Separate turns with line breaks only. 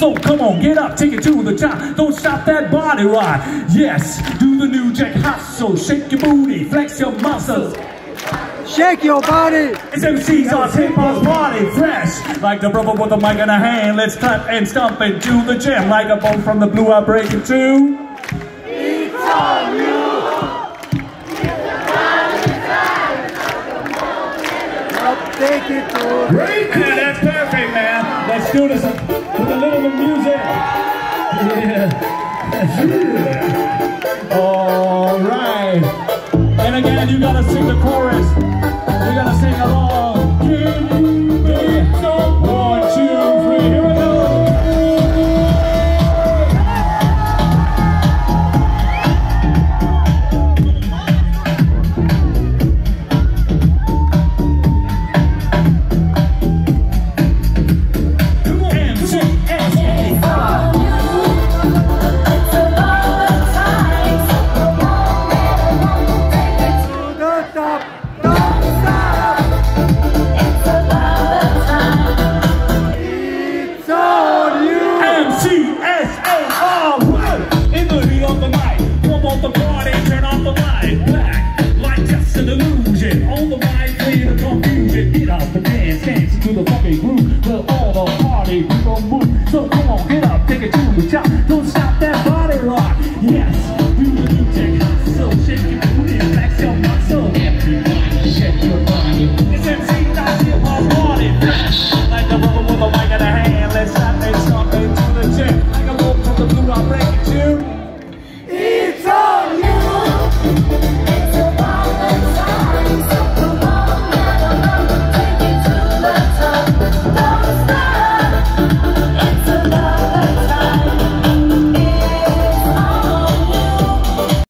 So come on, get up, take it to the top. Don't stop that body rock. Yes, do the new jack hustle. Shake your booty, flex your muscles.
Shake your body.
It's MC's on hip-hop's party, fresh. Like the brother with the mic in a hand. Let's clap and stomp into the gym. Like a bone from the blue, I break it too.
It's on you. Take it to
Great, man, that's perfect, man. Let's do this with a little bit of music. Yeah. All right. And again, you gotta sing the chorus. You gotta sing along. Give me some. 1, 2, 3. Here we go. So come on, get up, take it to the top. Don't stop that body rock.